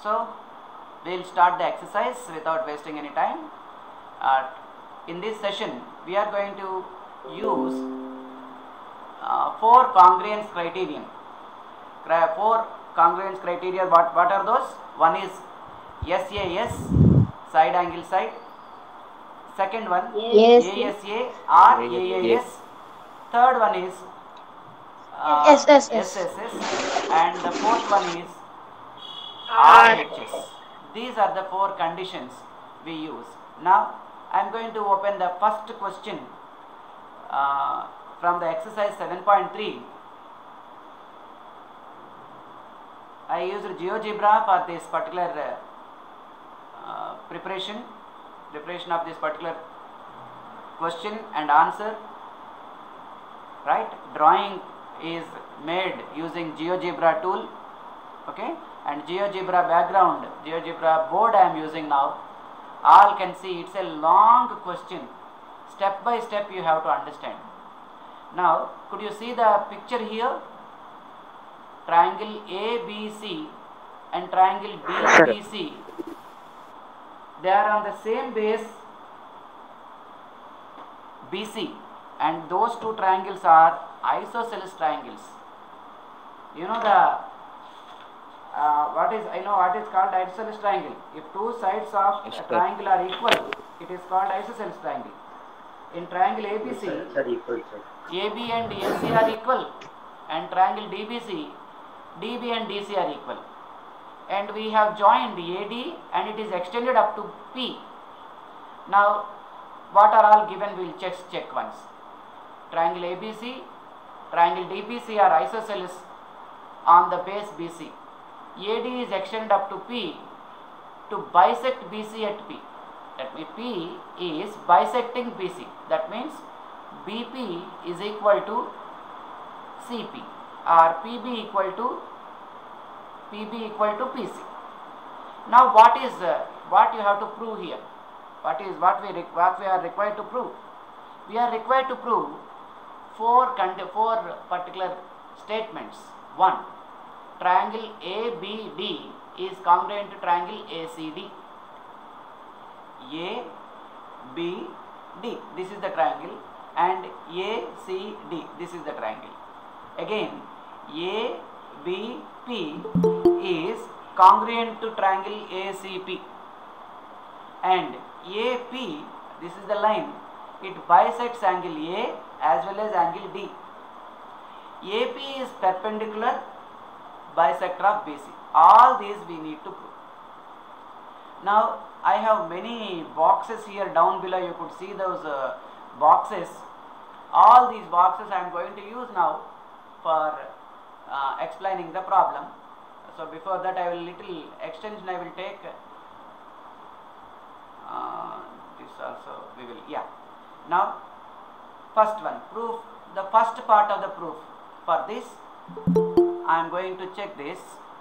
So we will start the exercise without wasting any time. In this session we are going to use 4 congruence criterion. 4 congruence criteria, what are those? One is SAS, side angle side. Second one ASA or AAS. Third one is SSS, and the fourth one is RHS. These are the 4 conditions we use. Now I am going to open the first question from the exercise 7.3. I used GeoGebra for this particular preparation of this particular question and answer. Right? Drawing is made using GeoGebra tool. Okay? And GeoGebra background, GeoGebra board I am using now. All can see it's a long question. Step by step you have to understand. Now, could you see the picture here? Triangle ABC and triangle DBC, they are on the same base BC, and those 2 triangles are isosceles triangles. You know what is called isosceles triangle. If 2 sides of a triangle are equal, it is called isosceles triangle. In triangle ABC, AB and AC are equal, and triangle DBC, DB and DC are equal, and we have joined AD and it is extended up to P. Now what are all given, we will check once. Triangle ABC, triangle DBC are isosceles on the base BC. AD is extended up to P to bisect BC at P. That means P is bisecting BC. That means BP is equal to CP, or PB equal to PC. Now what you have to prove here? What we are required to prove? We are required to prove 4 particular statements. 1. Triangle ABD is congruent to triangle ACD. ABD, this is the triangle, and ACD, this is the triangle. Again, ABP is congruent to triangle ACP, and AP, this is the line, it bisects angle A as well as angle D. AP is perpendicular bisector of BC. All these we need to prove. Now I have many boxes here down below. You could see those boxes. All these boxes I am going to use now for explaining the problem. So before that, I will little extension I will take. This also we will, yeah. Now first one, proof, the first part of the proof. For this I am going to check this.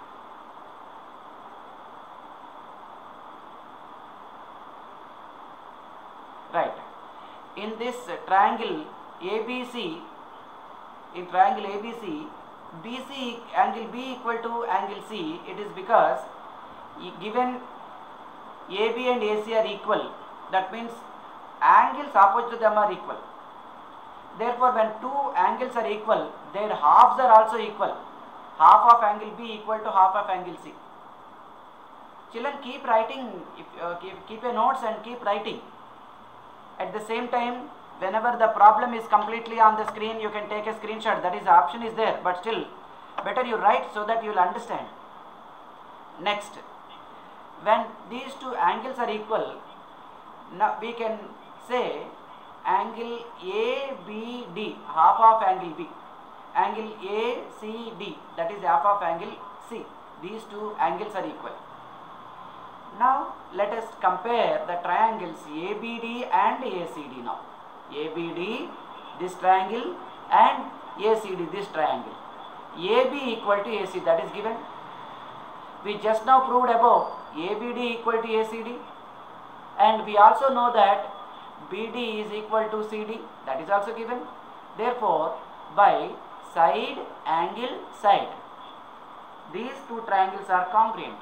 Right. In this triangle ABC, in triangle ABC, BC angle B equal to angle C, it is because given AB and AC are equal, that means angles opposite to them are equal. Therefore, when 2 angles are equal, their halves are also equal. Half of angle B equal to half of angle C. Children, keep writing, keep a notes and keep writing. At the same time, whenever the problem is completely on the screen, you can take a screenshot. That is, the option is there, but still better you write so that you will understand. Next, when these 2 angles are equal, now we can say angle ABD, half of angle B, angle ACD, that is half of angle C. These 2 angles are equal. Now let us compare the triangles ABD and ACD now. ABD, this triangle, and ACD, this triangle. AB equal to AC, that is given. We just now proved above ABD equal to ACD, and we also know that BD is equal to CD, that is also given. Therefore, by side, angle, side, these 2 triangles are congruent.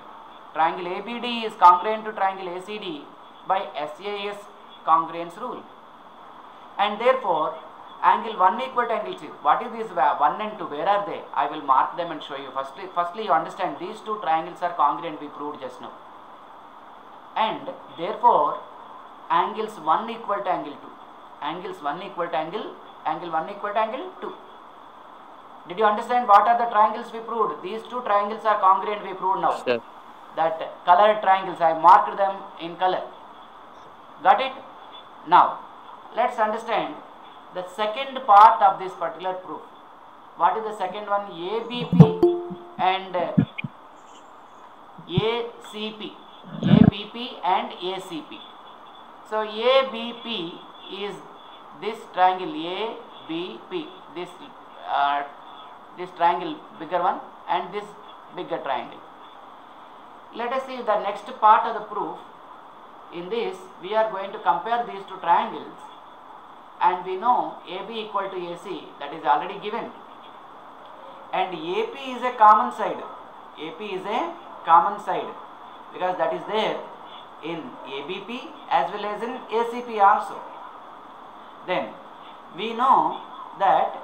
triangle ABD is congruent to triangle ACD by SAS congruence rule. And therefore, angle 1 equal to angle 2. What is this 1 and 2? Where are they? I will mark them and show you. Firstly, you understand these two triangles are congruent, we proved just now. And therefore, angles 1 equal to angle 2. Angles 1 equal to angle 1 equal to angle 2. Did you understand what are the triangles we proved? These two triangles are congruent, we proved now. Sure. That colored triangles, I marked them in color. Got it? Now, let's understand the second part of this particular proof. What is the second one? ABP and ACP. ABP and ACP. So, ABP is this triangle ABP. This triangle bigger one and this bigger triangle. Let us see the next part of the proof. In this, we are going to compare these two triangles, and we know AB equal to AC, that is already given, and AP is a common side. AP is a common side because that is there in ABP as well as in ACP also. Then we know that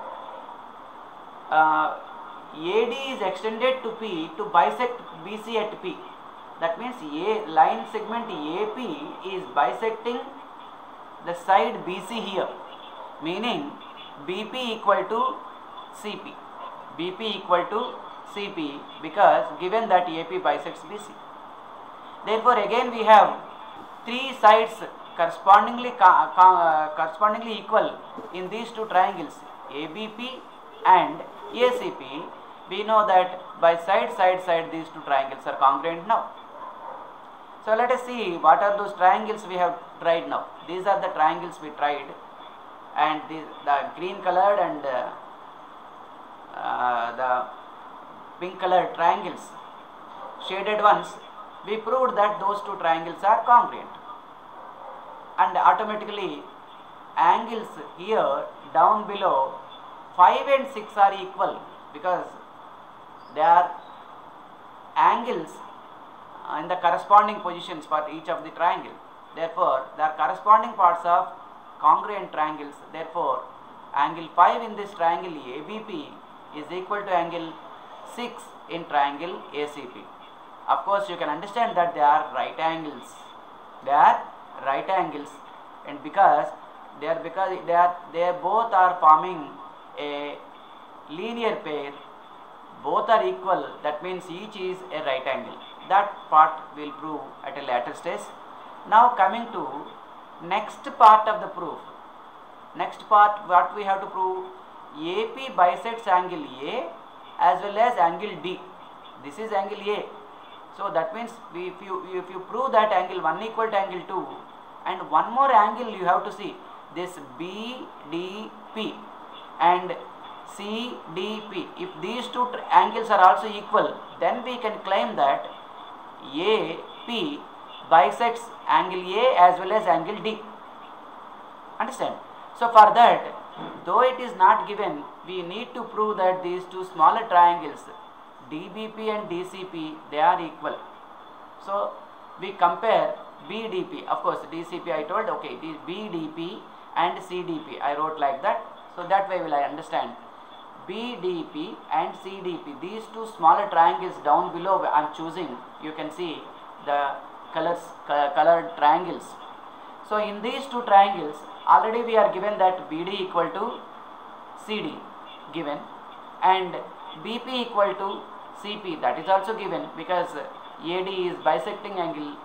AD is extended to P to bisect BC at P. That means A line segment AP is bisecting the side BC here, meaning BP equal to CP. BP equal to CP because given that AP bisects BC. Therefore, again we have three sides correspondingly equal in these two triangles, ABP and ACP. We know that by side these two triangles are congruent now. So let us see what are those triangles we have tried now. These are the triangles we tried, and the green colored and the pink colored triangles, shaded ones, we proved that those two triangles are congruent, and automatically angles here down below 5 and 6 are equal because they are angles in the corresponding positions for each of the triangle. Therefore, they are corresponding parts of congruent triangles. Therefore, angle 5 in this triangle ABP is equal to angle 6 in triangle ACP. Of course, you can understand that they are right angles. They are right angles, and because they both are forming a linear pair, both are equal, that means each is a right angle. That part will prove at a later stage. Now coming to next part of the proof. Next part, what we have to prove? AP bisects angle A as well as angle D. This is angle A. So that means if you prove that angle 1 equal to angle 2, and one more angle you have to see, this BDP and CDP. If these two angles are also equal, then we can claim that AP bisects angle A as well as angle D. Understand? So for that, though it is not given, we need to prove that these two smaller triangles, DBP and DCP, they are equal. So we compare BDP, of course DCP I told, okay, it is BDP and CDP, I wrote like that. So that way will I understand. BDP and CDP, these two smaller triangles down below I am choosing, you can see the colored triangles. So in these two triangles, already we are given that BD equal to CD given, and BP equal to CP, that is also given because AD is bisecting angle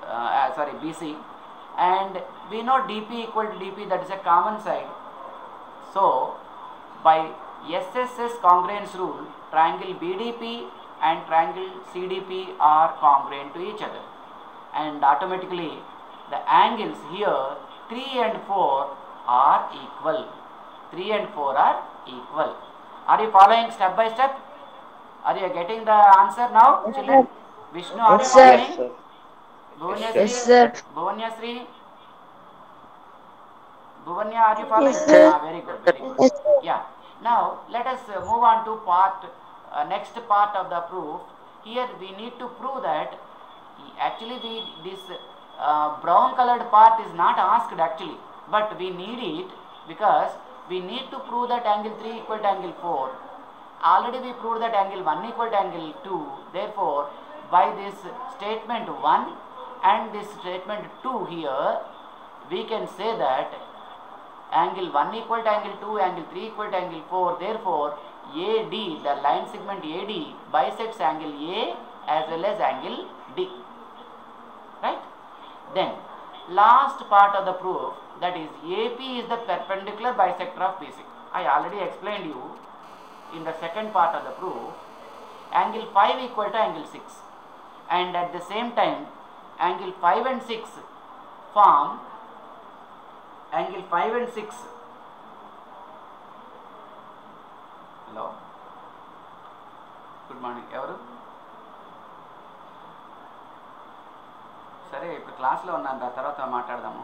BC, and we know DP equal to DP, that is a common side. So by SSS congruence rule, triangle BDP and triangle CDP are congruent to each other, and automatically the angles here 3 and 4 are equal. 3 and 4 are equal. Are you following step by step? Are you getting the answer now, children? Vishnu, are you following? Yes, sir. Bhuvanyasri? Bhuvanya, are you following? Yes, sir. Very good, very good. Yeah. Now let us move on to next part of the proof. Here we need to prove that Actually this brown colored part is not asked actually, but we need it because we need to prove that angle 3 equal to angle 4. Already we proved that angle 1 equal to angle 2. Therefore, by this statement 1 and this statement 2 here, we can say that angle 1 equal to angle 2, angle 3 equal to angle 4. Therefore, AD, the line segment AD bisects angle A as well as angle D. Right? Then, last part of the proof, that is AP is the perpendicular bisector of BC. I already explained you in the second part of the proof, angle 5 equal to angle 6, and at the same time angle 5 and 6 form angle 5 and 6. Hello, good morning evaru సరే ఇప్పుడు క్లాస్లో ఉన్నాను ఆ తర్వాత మాట్లాడదాము.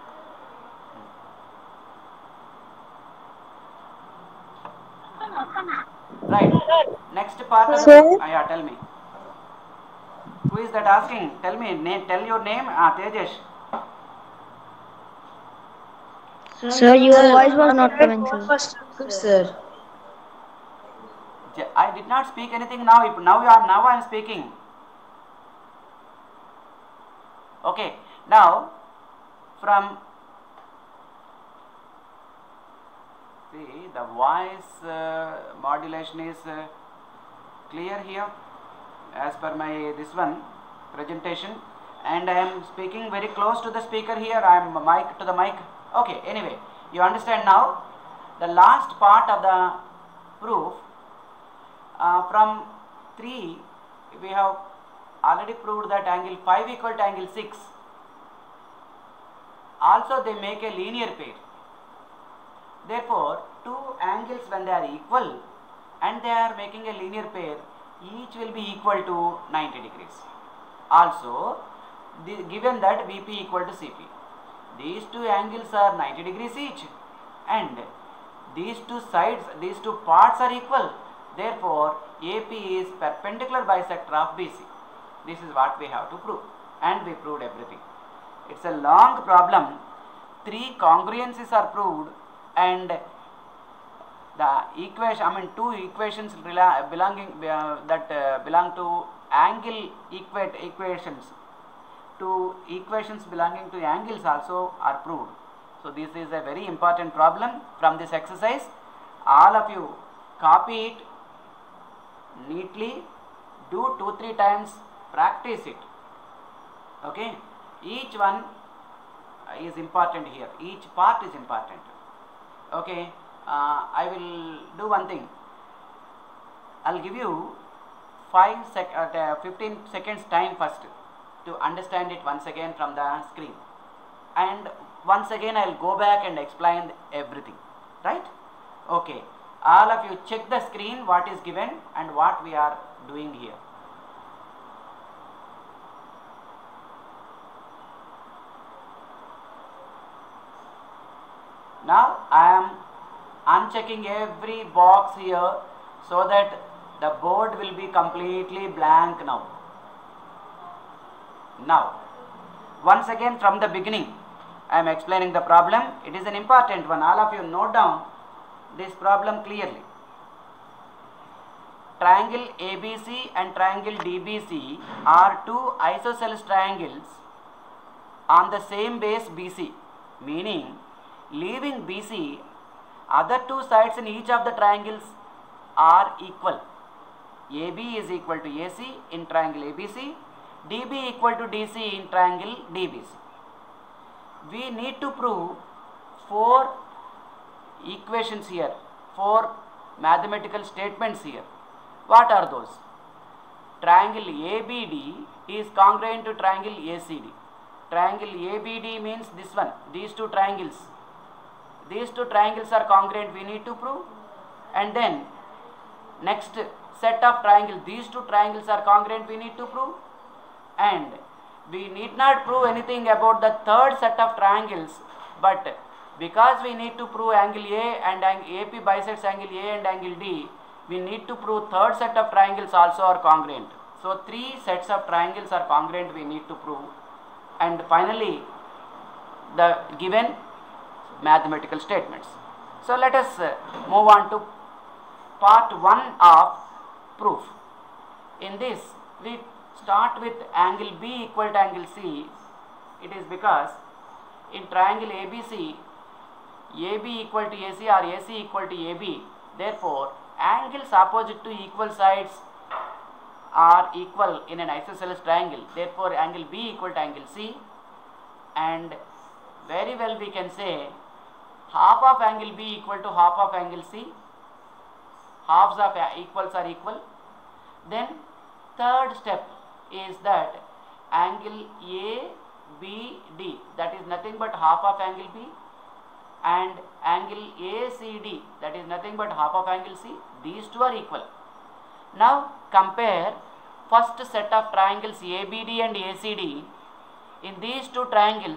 Right. Next part of yeah, tell me. Who is that asking? Tell me. Tell your name. Tejesh. Sir, your voice was not coming, sir. I did not speak anything now. Now I am speaking. Okay. Now from the voice modulation is clear here as per my this one presentation, and I am speaking very close to the speaker here. I am mic to the mic. Okay, anyway, you understand now. The last part of the proof, from 3 we have already proved that angle 5 equal to angle 6. Also they make a linear pair. Therefore, two angles when they are equal and they are making a linear pair, each will be equal to 90 degrees. Also, given that BP equal to CP, these two angles are 90 degrees each, and these two sides, these two parts are equal. Therefore, AP is perpendicular bisector of BC. This is what we have to prove, and we proved everything. It's a long problem. 3 congruencies are proved, and the equation, two equations belong to angle equations. 2 equations belonging to angles also are proved. So this is a very important problem from this exercise. All of you copy it neatly, do 2-3 times, practice it. Okay, each one is important here, each part is important. Okay, I will do one thing. I'll give you 15 seconds time first to understand it once again from the screen, and once again I'll go back and explain everything. Right? Okay, all of you check the screen, what is given and what we are doing here. Now I am unchecking every box here so that the board will be completely blank now. Now, once again from the beginning, I am explaining the problem. It is an important one. All of you note down this problem clearly. Triangle ABC and triangle DBC are two isosceles triangles on the same base BC, meaning leaving BC, other two sides in each of the triangles are equal. AB is equal to AC in triangle ABC, DB equal to DC in triangle DBC. We need to prove 4 equations here, 4 mathematical statements here. What are those? Triangle ABD is congruent to triangle ACD. Triangle ABD means this one, these two triangles. These two triangles are congruent, we need to prove. And then next set of triangles, these two triangles are congruent, we need to prove. And we need not prove anything about the third set of triangles, but because we need to prove angle A and AP bisects angle A and angle D, we need to prove third set of triangles also are congruent. So 3 sets of triangles are congruent we need to prove, and finally the given mathematical statements. So let us move on to part 1 of proof. In this we start with angle B equal to angle C. It is because in triangle ABC, AB equal to AC or AC equal to AB, therefore angles opposite to equal sides are equal in an isosceles triangle. Therefore angle B equal to angle C, and very well we can say half of angle B equal to half of angle C. Halves of equals are equal. Then third step is that angle ABD, that is nothing but half of angle B, and angle ACD, that is nothing but half of angle C. These two are equal. Now compare first set of triangles ABD and ACD. In these two triangles,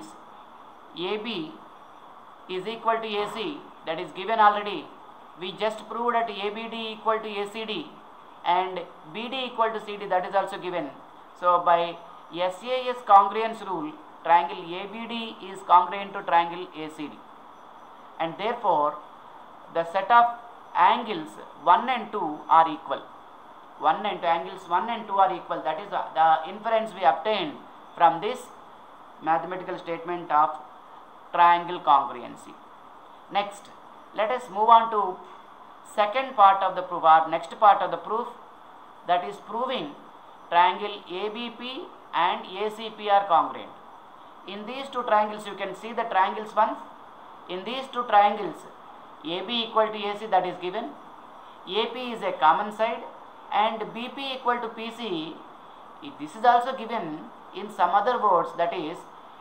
AB is equal to AC, that is given already. We just proved that ABD equal to ACD and BD equal to CD, that is also given. So by SAS congruence rule, triangle ABD is congruent to triangle ACD, and therefore the set of angles 1 and 2 are equal. Angles 1 and 2 are equal. That is the inference we obtained from this mathematical statement of triangle congruency. Next, let us move on to second part of the proof, or next part of the proof, that is proving triangle ABP and ACP are congruent. In these two triangles you can see the triangles once. In these two triangles AB equal to AC, that is given. AP is a common side, and BP equal to PC, this is also given. In some other words, that is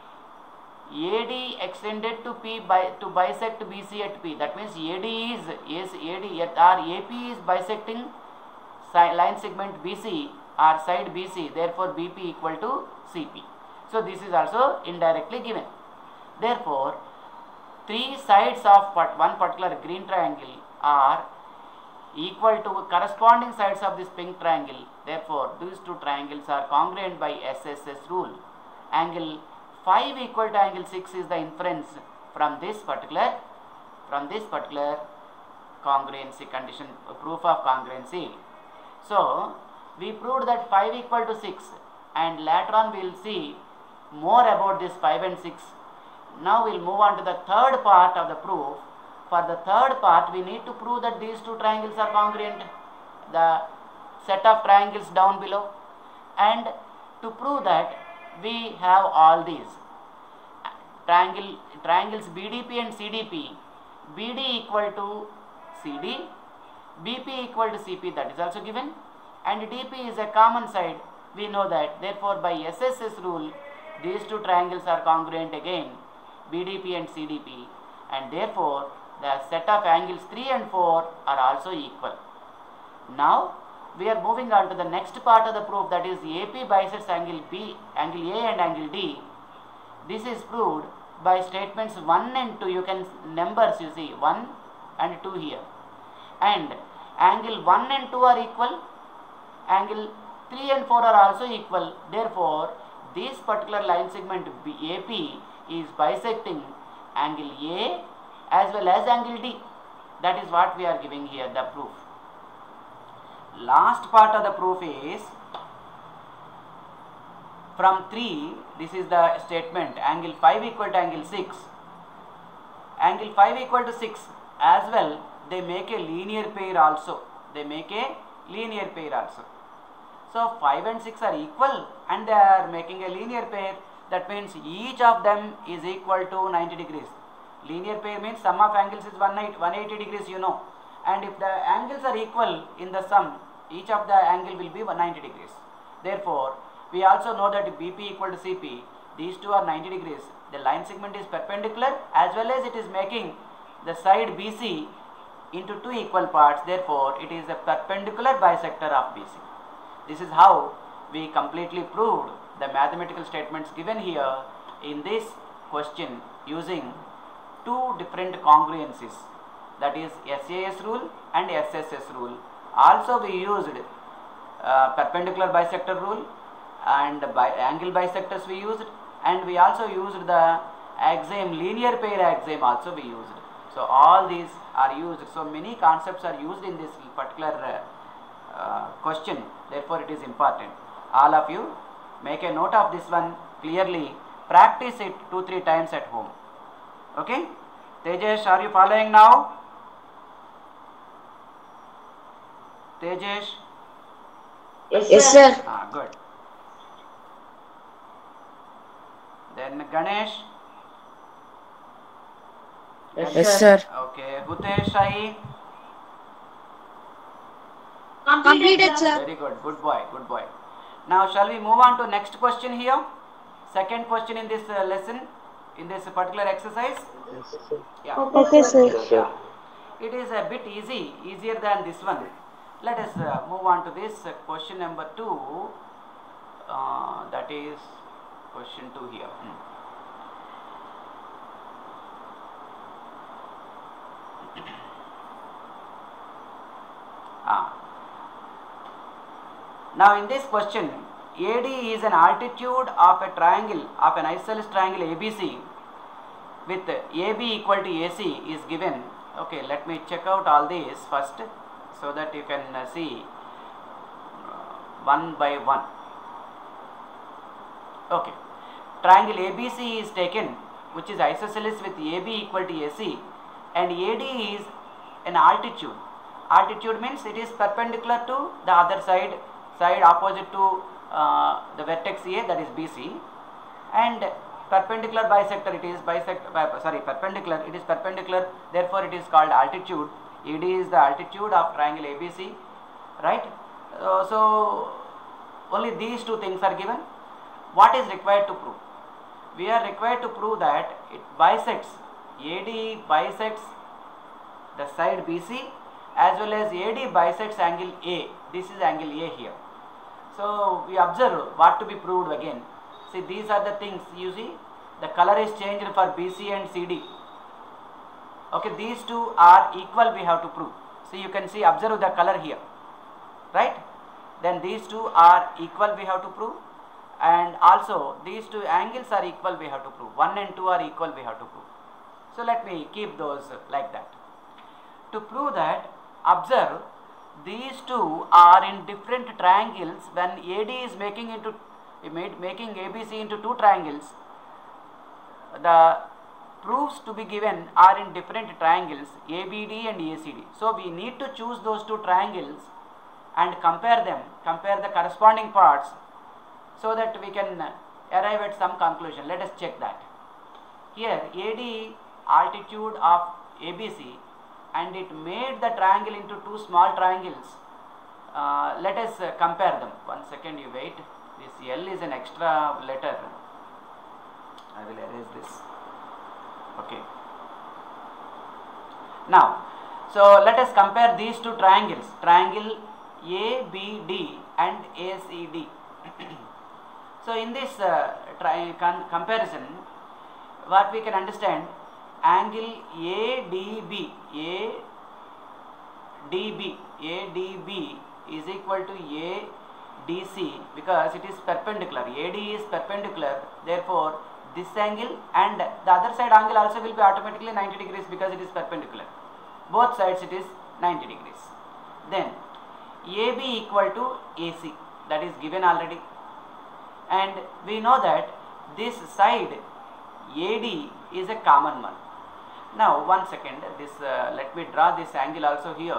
AD extended to P to bisect BC at P. That means AP is bisecting line segment BC or side BC. Therefore BP equal to CP. So this is also indirectly given. Therefore 3 sides of one particular green triangle are equal to corresponding sides of this pink triangle. Therefore these two triangles are congruent by SSS rule. Angle 5 equal to angle 6 is the inference from this particular congruency condition, proof of congruency. So we proved that 5 equal to 6, and later on we will see more about this 5 and 6. Now we will move on to the third part of the proof. For the third part we need to prove that these two triangles are congruent, the set of triangles down below, and to prove that we have all these triangles BDP and CDP, BD equal to CD, BP equal to CP, that is also given, and DP is a common side, we know that. Therefore by SSS rule these two triangles are congruent again, BDP and CDP, and therefore the set of angles 3 and 4 are also equal. Now we are moving on to the next part of the proof, that is AP bisects angle B, angle A and angle D. This is proved by statements 1 and 2. You can numbers, you see 1 and 2 here, and angle 1 and 2 are equal, angle 3 and 4 are also equal. Therefore this particular line segment AP is bisecting angle A as well as angle D. That is what we are giving here, the proof. Last part of the proof is from 3. This is the statement angle 5 equal to angle 6. Angle 5 equal to 6 as well, they make a linear pair also. So 5 and 6 are equal and they are making a linear pair. That means each of them is equal to 90 degrees. Linear pair means sum of angles is 180 degrees, you know. And if the angles are equal in the sum, each of the angle will be 90 degrees. Therefore, we also know that BP equal to CP, these two are 90 degrees. The line segment is perpendicular as well as it is making the side BC into two equal parts. Therefore, it is a perpendicular bisector of BC. This is how we completely proved the mathematical statements given here in this question using two different congruencies, that is SAS rule and SSS rule. Also we used perpendicular bisector rule, and angle bisectors we used, and we also used the axiom, linear pair axiom also we used. So all these are used. So many concepts are used in this particular question, therefore it is important. All of you make a note of this one clearly, practice it 2-3 times at home. Okay, Tejesh, are you following now? Tejesh? Yes, sir. Good. Then Ganesh? Yes, sir. Okay, Hutesh, Shahi? Completed, sir. Very good, good boy, good boy. Now shall we move on to next question here? Second question in this lesson, in this particular exercise? Yeah. Okay, sir. Yeah. It is a bit easier than this one. Let us move on to this question number 2. That is question 2 here. Now in this question, AD is an altitude of a triangle, of an isosceles triangle ABC, with AB equal to AC is given. Okay, let me check out all these first, so that you can see one by one. Okay, triangle ABC is taken, which is isosceles with AB equal to AC, and AD is an altitude. Altitude means it is perpendicular to the other side opposite to the vertex A, that is BC, and perpendicular bisector, it is perpendicular, it is perpendicular, therefore it is called altitude. AD is the altitude of triangle ABC, right? So only these two things are given. What is required to prove? We are required to prove that it bisects, AD bisects the side BC, as well as AD bisects angle A. This is angle A here. So we observe what to be proved again. See, these are the things, you see, the color is changed for BC and CD. Okay, these two are equal, we have to prove. See, you can see, observe the color here, right? Then these two are equal, we have to prove, and also these two angles are equal, we have to prove. 1 and 2 are equal, we have to prove. So let me keep those like that. To prove that, observe, these two are in different triangles. When AD is making ABC into two triangles, the proofs to be given are in different triangles, ABD and ACD. So we need to choose those two triangles and compare them, compare the corresponding parts, so that we can arrive at some conclusion. Let us check that. Here AD altitude of ABC, and it made the triangle into two small triangles. Let us compare them. 1 second, you wait. This L is an extra letter. I will erase this. Okay. Now, so let us compare these two triangles, triangle ABD and ACD. So in this comparison, what we can understand, angle ADB is equal to ADC, because it is perpendicular. AD is perpendicular, therefore this angle and the other side angle also will be automatically 90 degrees, because it is perpendicular. Both sides it is 90 degrees. Then AB equal to AC, that is given already, and we know that this side AD is a common one. Now 1 second, this let me draw this angle also here.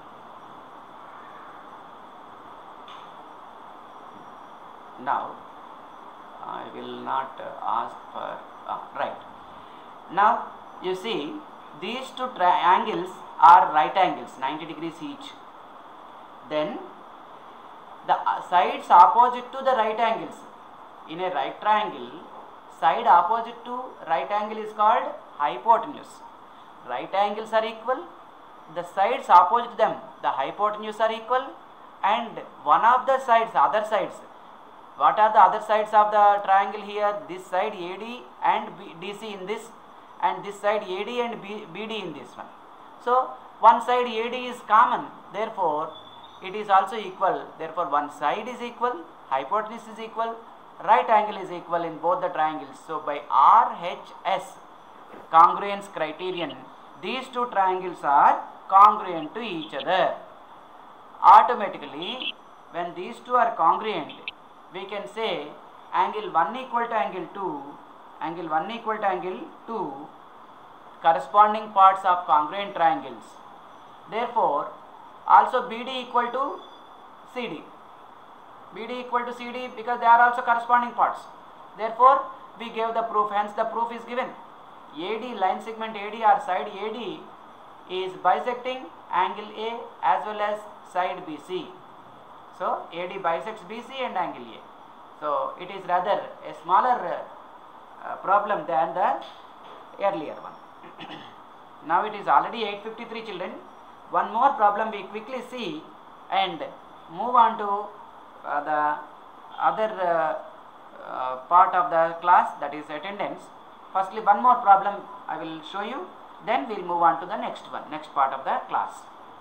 Now I will not ask for right. Now you see, these two angles are right angles, 90 degrees each. Then the sides opposite to the right angles, in a right triangle, side opposite to right angle is called hypotenuse. Right angles are equal, the sides opposite them, the hypotenuse are equal, and one of the sides, other sides, what are the other sides of the triangle here? This side AD and DC in this, and this side AD and BD in this one. So one side AD is common, therefore it is also equal. Therefore, one side is equal, hypotenuse is equal, right angle is equal in both the triangles. So, by RHS congruence criterion, these two triangles are congruent to each other. Automatically, when these two are congruent, we can say angle 1 equal to angle 2, angle 1 equal to angle 2, corresponding parts of congruent triangles. Therefore, also BD equal to CD. BD equal to CD because they are also corresponding parts. Therefore, we gave the proof, hence the proof is given. AD, line segment AD or side AD is bisecting angle A as well as side BC. So, AD bisects BC and angle A. So, it is rather a smaller problem than the earlier one. Now, it is already 8:53 children. One more problem we quickly see and move on to the other part of the class, that is attendance. Firstly, one more problem I will show you, then we will move on to the next one, next part of the class.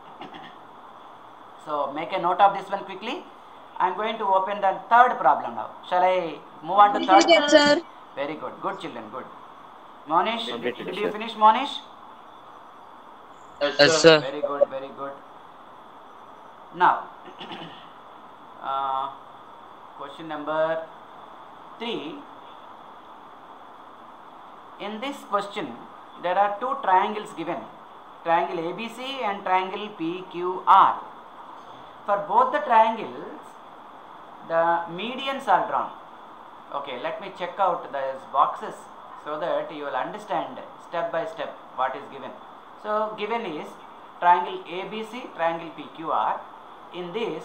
So, make a note of this one quickly. I am going to open the third problem now. Shall I move on to third? Yes, sir. Very good. Good children, good. Monish, did you finish, Monish? Yes, sir. Very good, very good. Now, question number 3. In this question, there are two triangles given, triangle ABC and triangle PQR. For both the triangles, the medians are drawn. Okay, let me check out these boxes so that you will understand step by step what is given. So, given is triangle ABC, triangle PQR. In this,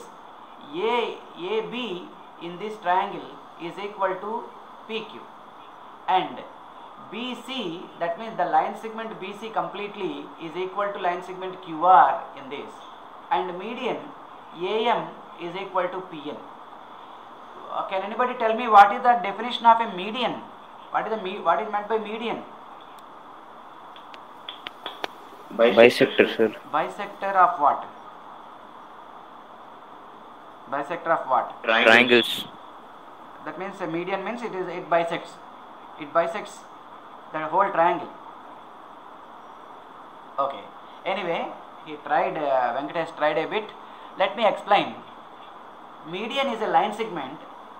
AB in this triangle is equal to PQ, and BC, that means the line segment BC completely is equal to line segment QR in this, and median AM is equal to PN. Can anybody tell me what is the definition of a median? What is meant by median? Bisector, sir. Bisector of what? Bisector of what? Triangles. That means a median means it bisects the whole triangle. Okay. Anyway, he tried, Venkatesh tried a bit. Let me explain. Median is a line segment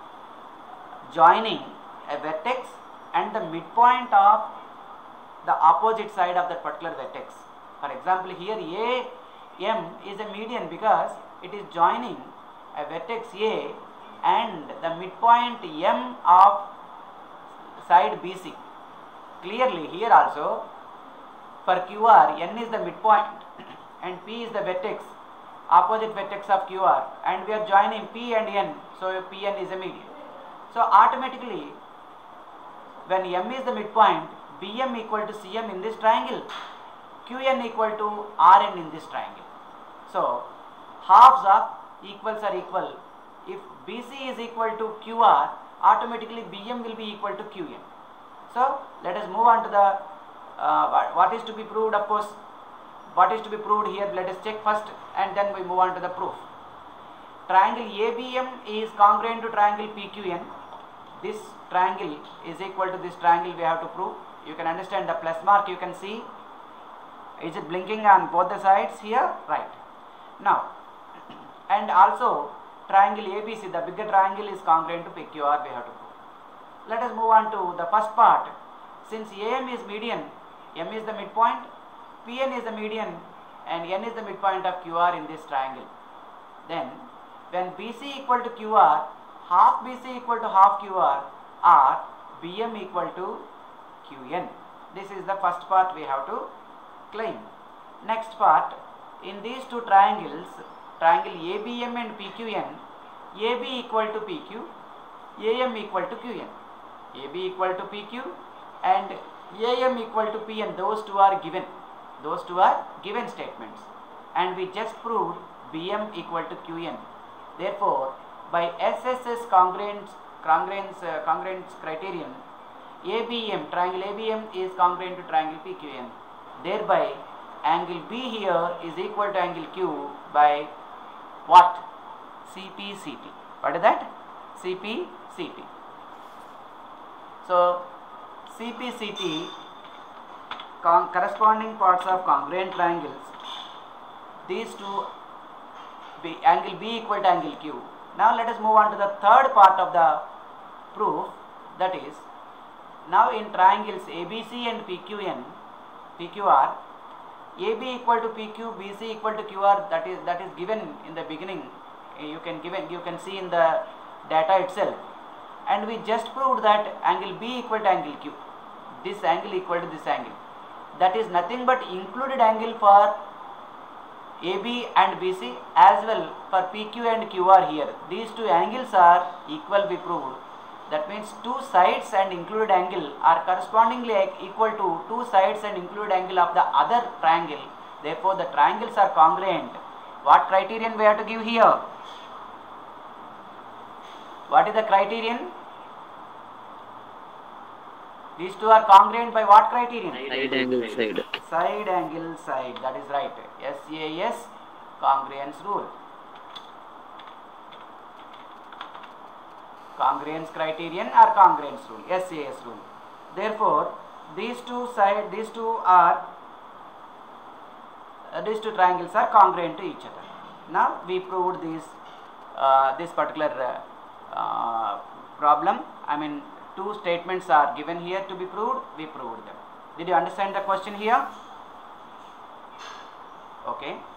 joining a vertex and the midpoint of the opposite side of that particular vertex. For example, here AM is a median because it is joining a vertex A and the midpoint M of side BC. Clearly, here also for QR, N is the midpoint and P is the vertex, opposite vertex of QR, and we are joining P and N, so Pn is a median. So automatically, when M is the midpoint, BM equal to CM in this triangle, QN equal to RN in this triangle. So halves of equals are equal. If BC is equal to QR, automatically BM will be equal to QN. So let us move on to the what is to be proved. Of course, what is to be proved here, let us check first and then we move on to the proof. Triangle ABM is congruent to triangle PQN. This triangle is equal to this triangle we have to prove. You can understand the plus mark, you can see. Is it blinking on both the sides here? Right. Now, and also triangle ABC, the bigger triangle, is congruent to PQR, we have to prove. Let us move on to the first part. Since AM is median, M is the midpoint, PN is the median, and N is the midpoint of QR in this triangle. Then, when BC equal to QR, half BC equal to half QR, or BM equal to QN. This is the first part we have to claim. Next part, in these two triangles, triangle ABM and PQN, AB equal to PQ, AM equal to QN. AB equal to PQ and AM equal to PN, those two are given. Those two are given statements, and we just proved BM equal to QN. Therefore, by SSS congruence criterion, ABM, triangle ABM is congruent to triangle PQN. Thereby, angle B here is equal to angle Q by what? CPCT. What is that? CPCT. So CPCT, corresponding parts of congruent triangles, these two, angle B equal to angle Q. Now let us move on to the third part of the proof, that is, now in triangles ABC and PQR, AB equal to PQ, BC equal to QR, that is given in the beginning. You can see in the data itself, and we just proved that angle B equal to angle Q, this angle equal to this angle. That is nothing but included angle for AB and BC as well for PQ and QR here. These two angles are equal, we proved. That means two sides and included angle are correspondingly equal to two sides and included angle of the other triangle. Therefore, the triangles are congruent. What criterion we have to give here? What is the criterion? These two are congruent by what criterion? Side angle side. Side angle side. That is right. SAS congruence rule. Congruence criterion or congruence rule, SAS rule. Therefore, these two triangles are congruent to each other. Now we proved this particular problem. I mean, two statements are given here to be proved. We proved them. Did you understand the question here? Okay.